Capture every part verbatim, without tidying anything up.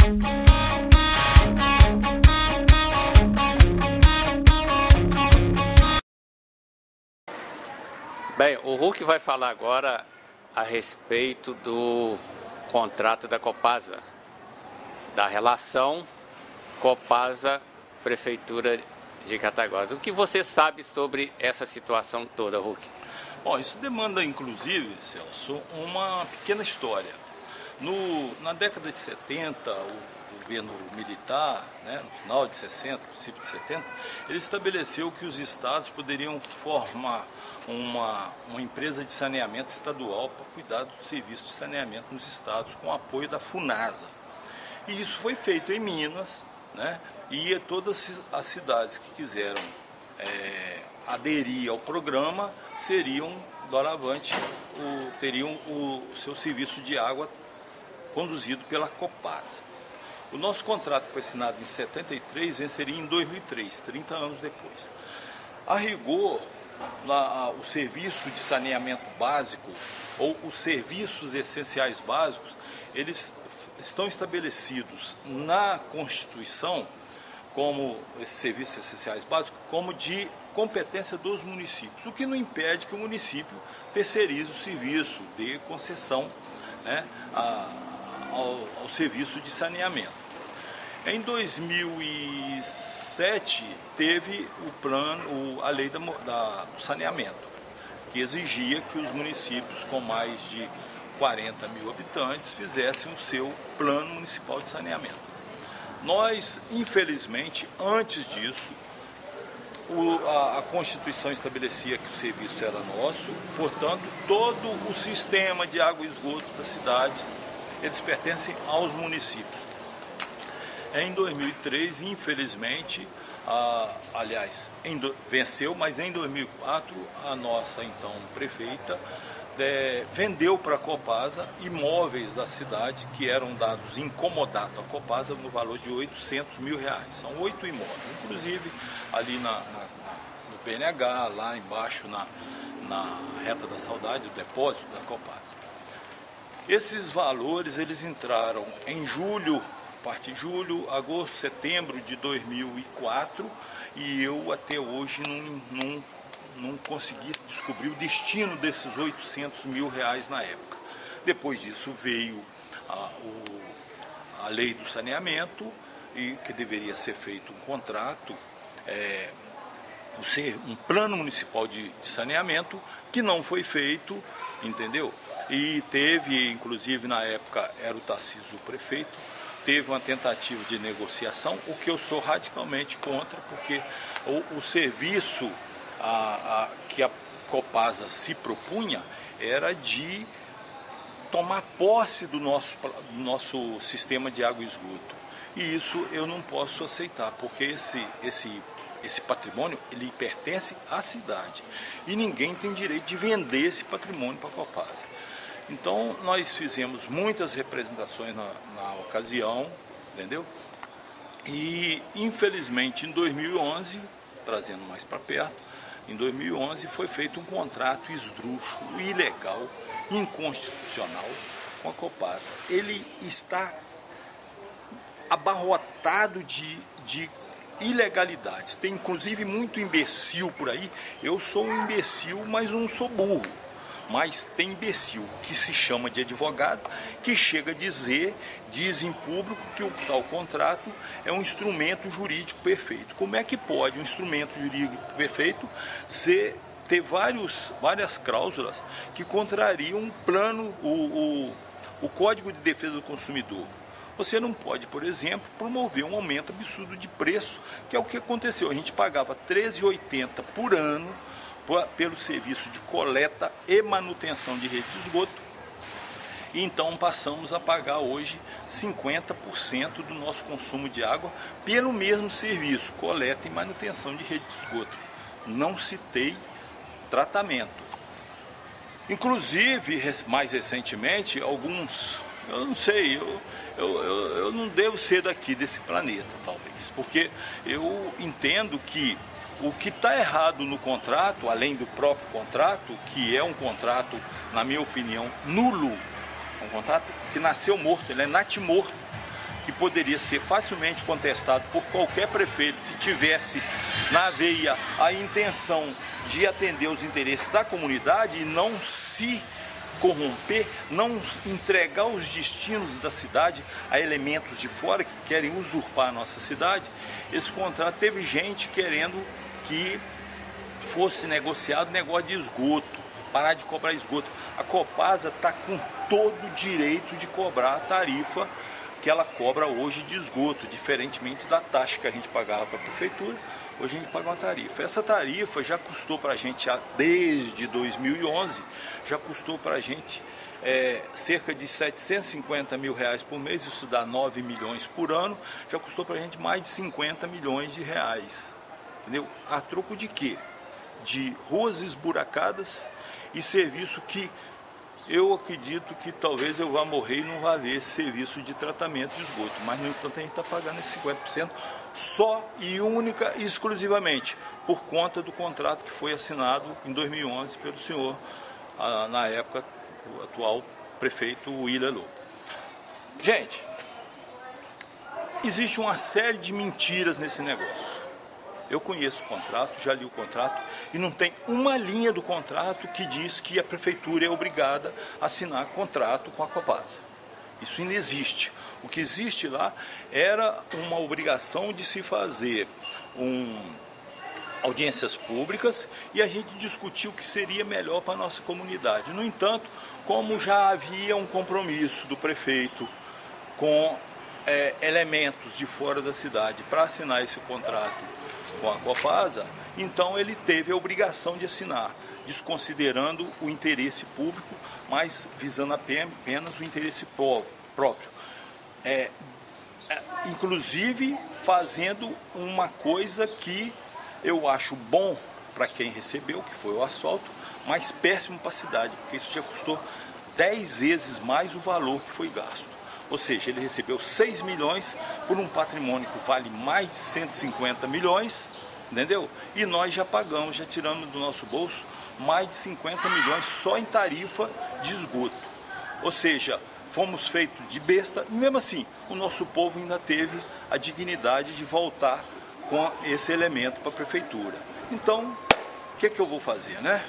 Bem, o Hulk vai falar agora a respeito do contrato da Copasa, da relação Copasa-Prefeitura de Cataguases. O que você sabe sobre essa situação toda, Hulk? Bom, isso demanda, inclusive, Celso, uma pequena história. No, na década de setenta, o governo militar, né, no final de sessenta, princípio de setenta, ele estabeleceu que os estados poderiam formar uma, uma empresa de saneamento estadual para cuidar do serviço de saneamento nos estados, com apoio da FUNASA. E isso foi feito em Minas, né, e todas as cidades que quiseram é, aderir ao programa seriam, doravante, o, teriam o seu serviço de água conduzido pela Copasa. O nosso contrato, que foi assinado em setenta e três, venceria em dois mil e três, trinta anos depois. A rigor, lá, o serviço de saneamento básico, ou os serviços essenciais básicos, eles estão estabelecidos na Constituição, como esses serviços essenciais básicos, como de competência dos municípios, o que não impede que o município terceirize o serviço, dê concessão, né, a, ao, ao serviço de saneamento. Em dois mil e sete, teve o plano, a lei da, da, do saneamento, que exigia que os municípios com mais de quarenta mil habitantes fizessem o seu plano municipal de saneamento. Nós, infelizmente, antes disso, o, a, a Constituição estabelecia que o serviço era nosso, portanto, todo o sistema de água e esgoto das cidades, eles pertencem aos municípios. Em dois mil e três, infelizmente, a, aliás, em do, venceu, mas em dois mil e quatro, a nossa, então, prefeita, É, vendeu para a Copasa imóveis da cidade que eram dados em comodato à Copasa no valor de oitocentos mil reais. São oito imóveis, inclusive ali na, na, no P N H, lá embaixo na, na Reta da Saudade, o depósito da Copasa. Esses valores eles entraram em julho, a partir de julho, agosto, setembro de dois mil e quatro, e eu até hoje não, não não consegui descobrir o destino desses oitocentos mil reais na época. Depois disso veio a, o, a lei do saneamento, e que deveria ser feito um contrato, é, um plano municipal de, de saneamento, que não foi feito, entendeu? E teve, inclusive na época era o Tarcísio o prefeito, teve uma tentativa de negociação, o que eu sou radicalmente contra, porque o, o serviço A, a, que a Copasa se propunha era de tomar posse do nosso, do nosso sistema de água e esgoto. E isso eu não posso aceitar, porque esse, esse, esse patrimônio ele pertence à cidade. E ninguém tem direito de vender esse patrimônio para a Copasa. Então nós fizemos muitas representações na, na ocasião, entendeu? E infelizmente em dois mil e onze, trazendo mais para perto, em dois mil e onze foi feito um contrato esdrúxulo, ilegal, inconstitucional com a Copasa. Ele está abarrotado de, de ilegalidades. Tem inclusive muito imbecil por aí. Eu sou um imbecil, mas não sou burro. Mas tem imbecil que se chama de advogado, que chega a dizer, diz em público que o tal contrato é um instrumento jurídico perfeito. Como é que pode um instrumento jurídico perfeito ser, ter vários, várias cláusulas que contrariam um plano, o, o, o Código de Defesa do Consumidor? Você não pode, por exemplo, promover um aumento absurdo de preço, que é o que aconteceu. A gente pagava treze reais e oitenta centavos por ano pelo serviço de coleta e manutenção de rede de esgoto, e então passamos a pagar hoje cinquenta por cento do nosso consumo de água pelo mesmo serviço, coleta e manutenção de rede de esgoto. Não citei tratamento. Inclusive, mais recentemente, alguns, eu não sei, eu, eu, eu, eu não devo ser daqui desse planeta, talvez, porque eu entendo que o que está errado no contrato, além do próprio contrato, que é um contrato, na minha opinião, nulo, um contrato que nasceu morto, ele é natimorto, que poderia ser facilmente contestado por qualquer prefeito que tivesse na veia a intenção de atender os interesses da comunidade e não se corromper, não entregar os destinos da cidade a elementos de fora que querem usurpar a nossa cidade. Esse contrato teve gente querendo que fosse negociado negócio de esgoto, parar de cobrar esgoto. A Copasa está com todo o direito de cobrar a tarifa que ela cobra hoje de esgoto, diferentemente da taxa que a gente pagava para a prefeitura, hoje a gente paga uma tarifa. Essa tarifa já custou para a gente, desde dois mil e onze, já custou para a gente é, cerca de setecentos e cinquenta mil reais por mês, isso dá nove milhões por ano, já custou para a gente mais de cinquenta milhões de reais, entendeu? A troco de quê? De ruas esburacadas e serviço que eu acredito que talvez eu vá morrer e não vá haver esse serviço de tratamento de esgoto, mas no entanto a gente está pagando esses cinquenta por cento só e única e exclusivamente por conta do contrato que foi assinado em dois mil e onze pelo senhor, na época, o atual prefeito Willer Lobo. Gente, existe uma série de mentiras nesse negócio. Eu conheço o contrato, já li o contrato e não tem uma linha do contrato que diz que a prefeitura é obrigada a assinar contrato com a Copasa. Isso não existe. O que existe lá era uma obrigação de se fazer um, audiências públicas e a gente discutir o que seria melhor para a nossa comunidade. No entanto, como já havia um compromisso do prefeito com é, elementos de fora da cidade para assinar esse contrato com a Copasa, então ele teve a obrigação de assinar, desconsiderando o interesse público, mas visando apenas o interesse próprio. É, é, inclusive fazendo uma coisa que eu acho bom para quem recebeu, que foi o asfalto, mas péssimo para a cidade, porque isso já custou dez vezes mais o valor que foi gasto. Ou seja, ele recebeu seis milhões por um patrimônio que vale mais de cento e cinquenta milhões, entendeu? E nós já pagamos, já tiramos do nosso bolso mais de cinquenta milhões só em tarifa de esgoto. Ou seja, fomos feitos de besta, e mesmo assim, o nosso povo ainda teve a dignidade de voltar com esse elemento para a prefeitura. Então, o que é que eu vou fazer, né?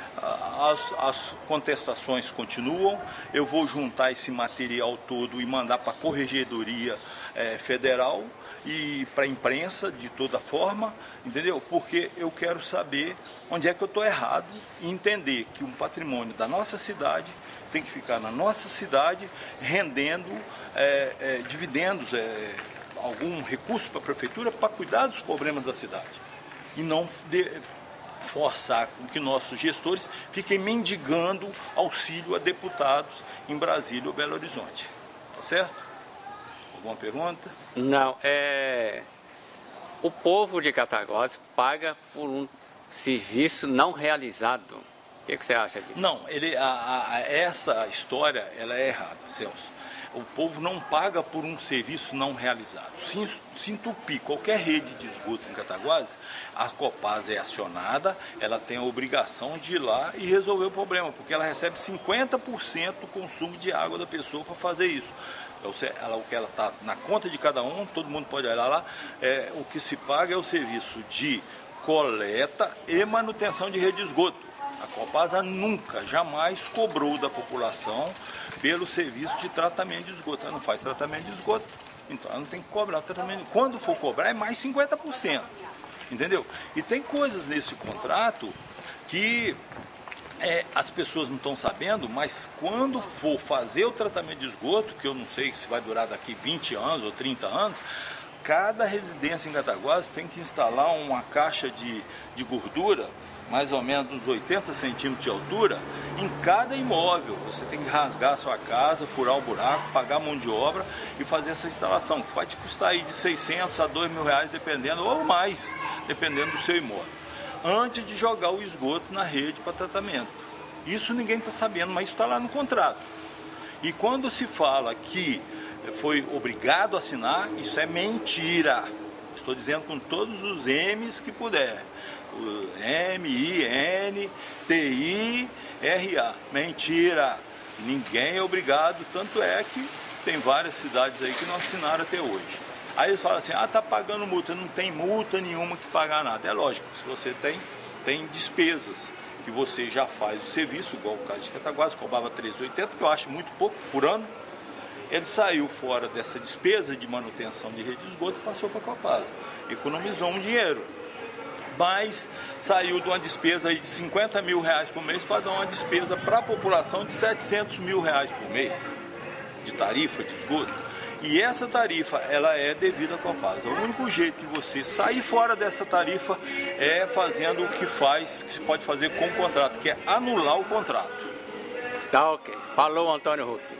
As, as contestações continuam, eu vou juntar esse material todo e mandar para a Corregedoria é, Federal e para a imprensa de toda forma, entendeu? Porque eu quero saber onde é que eu estou errado e entender que um patrimônio da nossa cidade tem que ficar na nossa cidade rendendo é, é, dividendos, é, algum recurso para a prefeitura para cuidar dos problemas da cidade e não de, forçar com que nossos gestores fiquem mendigando auxílio a deputados em Brasília ou Belo Horizonte. Tá certo? Alguma pergunta? Não, é... o povo de Cataguases paga por um serviço não realizado. O que, que você acha disso? Não, ele, a, a, essa história ela é errada, Celso. O povo não paga por um serviço não realizado. Se, se entupir qualquer rede de esgoto em Cataguases, a Copasa é acionada, ela tem a obrigação de ir lá e resolver o problema, porque ela recebe cinquenta por cento do consumo de água da pessoa para fazer isso. Ela, o que ela está na conta de cada um, todo mundo pode olhar lá, é, o que se paga é o serviço de coleta e manutenção de rede de esgoto. A Copasa nunca, jamais cobrou da população pelo serviço de tratamento de esgoto. Ela não faz tratamento de esgoto, então ela não tem que cobrar tratamento. Quando for cobrar é mais cinquenta por cento, entendeu? E tem coisas nesse contrato que é, as pessoas não estão sabendo, mas quando for fazer o tratamento de esgoto, que eu não sei se vai durar daqui vinte anos ou trinta anos, cada residência em Cataguases tem que instalar uma caixa de, de gordura mais ou menos uns oitenta centímetros de altura, em cada imóvel. Você tem que rasgar a sua casa, furar o buraco, pagar mão de obra e fazer essa instalação, que vai te custar aí de seiscentos a dois mil reais, dependendo, ou mais, dependendo do seu imóvel, antes de jogar o esgoto na rede para tratamento. Isso ninguém está sabendo, mas isso está lá no contrato. E quando se fala que foi obrigado a assinar, isso é mentira. Estou dizendo com todos os M's que puder. O M, I, N, T, I, R, A. Mentira. Ninguém é obrigado, tanto é que tem várias cidades aí que não assinaram até hoje. Aí eles falam assim, ah, tá pagando multa, não tem multa nenhuma que pagar nada. É lógico, se você tem, tem despesas que você já faz o serviço, igual o caso de Cataguases, cobrava três reais e oitenta centavos, que eu acho muito pouco por ano. Ele saiu fora dessa despesa de manutenção de rede de esgoto e passou para a Copasa. Economizou um dinheiro, mas saiu de uma despesa aí de cinquenta mil reais por mês para dar uma despesa para a população de setecentos mil reais por mês de tarifa de esgoto. E essa tarifa, ela é devida à Copasa. O único jeito de você sair fora dessa tarifa é fazendo o que faz, que se pode fazer com o contrato, que é anular o contrato. Tá ok. Falou, Antônio Huck.